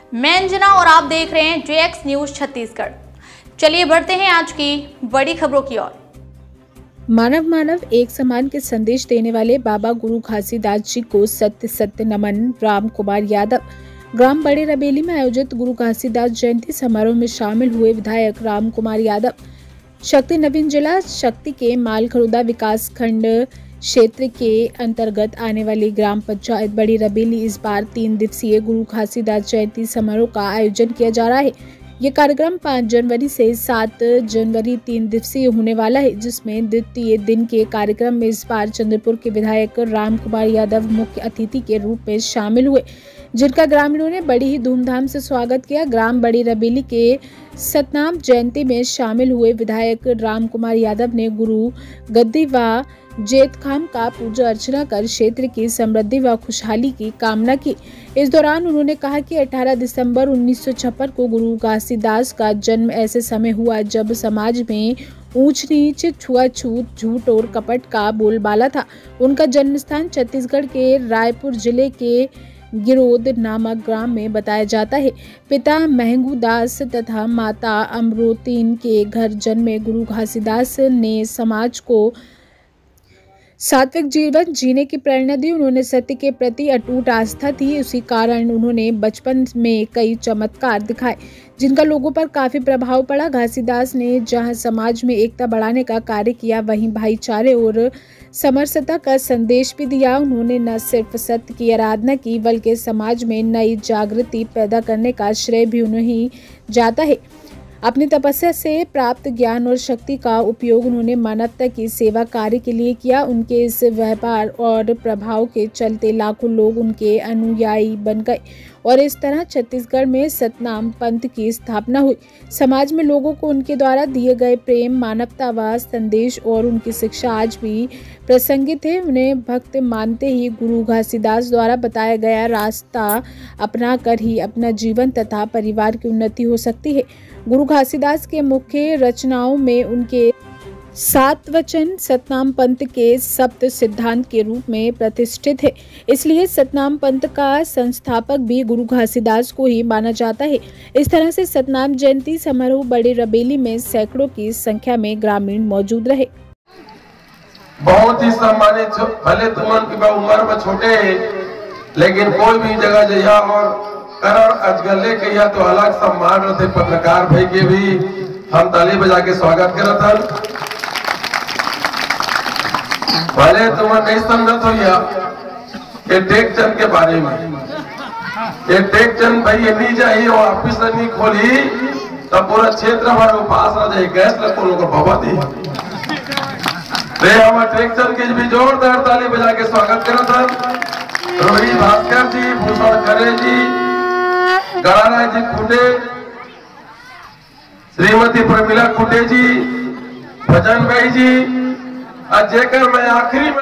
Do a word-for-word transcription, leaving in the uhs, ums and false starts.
मैं अंजना और आप देख रहे हैं जे एक्स न्यूज छत्तीसगढ़। चलिए बढ़ते हैं आज की बड़ी खबरों की ओर। मानव मानव एक समान के संदेश देने वाले बाबा गुरु घासीदास जी को सत्य सत्य नमन। राम कुमार यादव ग्राम बड़े रबेली में आयोजित गुरु घासीदास जयंती समारोह में शामिल हुए विधायक राम कुमार यादव। शक्ति नवीन जिला शक्ति के मालखरुदा विकास खंड क्षेत्र के अंतर्गत आने वाली ग्राम पंचायत बड़ी रबेली इस बार तीन दिवसीय गुरु घासीदास जयंती समारोह का आयोजन किया जा रहा है। ये कार्यक्रम पाँच जनवरी से सात जनवरी तीन दिवसीय होने वाला है, जिसमें द्वितीय दिन के कार्यक्रम में इस बार चंद्रपुर के विधायक राम कुमार यादव मुख्य अतिथि के रूप में शामिल हुए, जिनका ग्रामीणों ने बड़ी ही धूमधाम से स्वागत किया। ग्राम बड़ी रबेली के सतनाम जयंती में शामिल हुए विधायक राम कुमार यादव ने गुरु गद्दी व जेतखाम का पूजा अर्चना कर क्षेत्र की समृद्धि व खुशहाली की कामना की। इस दौरान उन्होंने कहा कि अठारह दिसंबर उन्नीस सौ छप्पन को गुरु घासीदास का जन्म ऐसे समय हुआ जब समाज में ऊंच नीच, छुआछूत, झूठ और कपट का बोलबाला था। उनका जन्म स्थान छत्तीसगढ़ के रायपुर जिले के गिरोद नामक ग्राम में बताया जाता है। पिता महंगू दास तथा माता अमरोतीन के घर जन्मे गुरु घासीदास ने समाज को सात्विक जीवन जीने की प्रेरणा दी। उन्होंने सत्य के प्रति अटूट आस्था थी, उसी कारण उन्होंने बचपन में कई चमत्कार दिखाए जिनका लोगों पर काफी प्रभाव पड़ा। घासीदास ने जहां समाज में एकता बढ़ाने का कार्य किया, वहीं भाईचारे और समरसता का संदेश भी दिया। उन्होंने न सिर्फ सत्य की आराधना की, बल्कि समाज में नई जागृति पैदा करने का श्रेय भी उन्हें ही जाता है। अपनी तपस्या से प्राप्त ज्ञान और शक्ति का उपयोग उन्होंने मानवता की सेवा कार्य के लिए किया। उनके इस व्यापार और प्रभाव के चलते लाखों लोग उनके अनुयायी बन गए और इस तरह छत्तीसगढ़ में सतनाम पंथ की स्थापना हुई। समाज में लोगों को उनके द्वारा दिए गए प्रेम, मानवता व संदेश और उनकी शिक्षा आज भी प्रासंगिक है। उन्हें भक्त मानते ही गुरु घासीदास द्वारा बताया गया रास्ता अपना कर ही अपना जीवन तथा परिवार की उन्नति हो सकती है। गुरु घासीदास के मुख्य रचनाओं में उनके सात वचन सतनाम पंथ के सप्त सिद्धांत के रूप में प्रतिष्ठित है, इसलिए सतनाम पंथ का संस्थापक भी गुरु घासीदास को ही माना जाता है। इस तरह से सतनाम जयंती समारोह बड़े रबेली में सैकड़ों की संख्या में ग्रामीण मौजूद रहे। बहुत ही सम्मानित, भले तुमन की उम्र में छोटे लेकिन कोई भी जगह जइया और करण अजगले के या तो अलग सम्मान रहते। पत्रकार भाई के भी हम ताली बजा के स्वागत करत हन। भले तुम नहीं समझत हो ये टेकचंद के बारे में, ये टेकचंद भाई ये नहीं जाए और ऑफिस नहीं खोली तब पूरा क्षेत्र भर उपास रह जाए, गैस लगो लोग भगवती रे। हम टेकचंद के भी जोरदार ताली बजा के स्वागत करत हन। रोहित भास्कर जी, भूषण खरे जी, गणाराय जी खुटे, श्रीमती प्रमिला खुटे जी, भजन भाई जी, जेकर मैं आखिरी